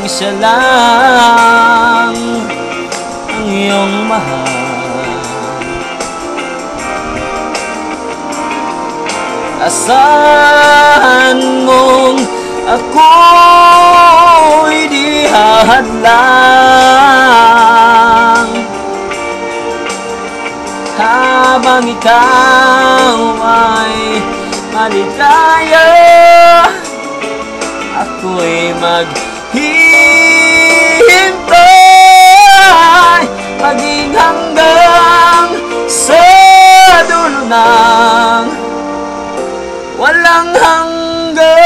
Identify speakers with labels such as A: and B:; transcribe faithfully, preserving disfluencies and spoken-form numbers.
A: siya lang ang iyong mahal. Asahan mong ako'y di hahadlang habang ikaw ay maligaya. Ako'y maghihintay, maging hanggang sa dulo ng walang hanggang.